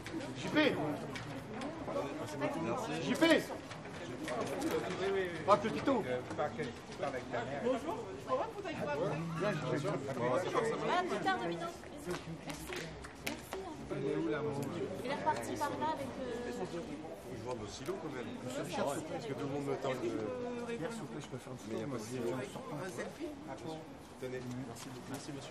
JP. JP. Ah, petit tout. Bonjour, je peux avoir une photo avec toi après? Ah, plus tard, 2 minutes. Merci. Merci. Il est reparti par là avec... Je vois nos silos quand même. Parce que tout le monde me tend de... Pierre, s'il vous plaît, je peux faire un Mais il n'y a pas de silo. Un selfie? Tenez. Merci monsieur.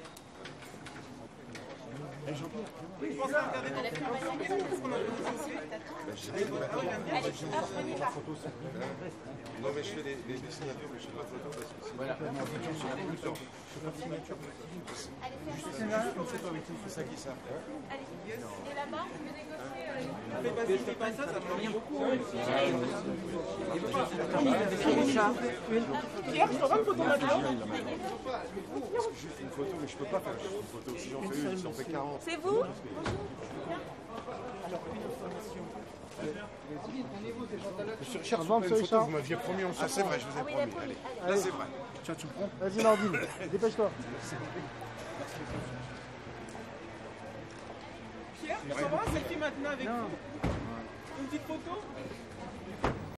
Je pense à regarder ton film parce qu'on a besoin de Non mais je fais des signatures, mais je fais pas de photos parce que sinon... Voilà, Allez, et là-bas, je vais négocier... fais pas ça, ça me revient beaucoup. Pierre, je peux avoir une photo maintenant? Parce que je fais une photo, mais je peux pas faire une photo. Si j'en fais une, si j'en fais 40... C'est vous? Richard, vends ce Richard. Vous m'aviez promis, on se Ah c'est vrai, je vous ai promis. Allez, là c'est vrai. Tiens, tu me prends. Vas-y, Nordine, dépêche-toi. Pierre, je peux avoir un selfie maintenant avec vous? Une petite photo?